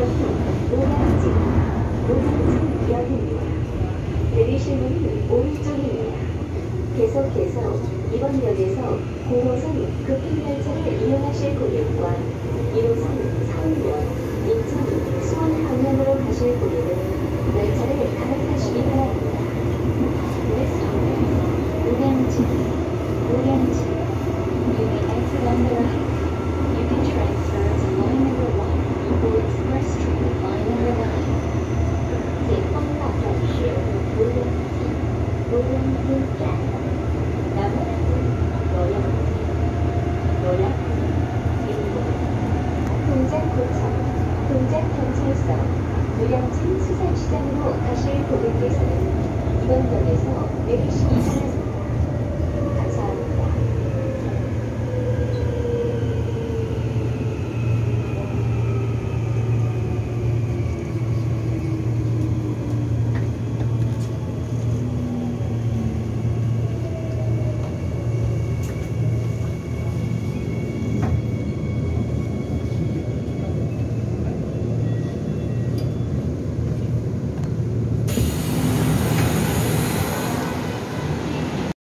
노량진, 노량진역입니다. 내리실 문은 오른쪽입니다. 계속해서 이번 역에서 9호선 급행열차를 이용하실 고객과 1호선 서울역, 인천, 수원 방면으로 가실 고객은 열차를 갈아타시기 바랍니다. This stop is 노량진, 노량진. You may exit on the right. You can transfer to line number 1 or express train line number 9. 前方到站是 노량진, 노량진站. 동작구청, 동작경찰서, 노량진 수산시장으로 가실 고객께서는 이번 역에서 내리시기 바랍니다.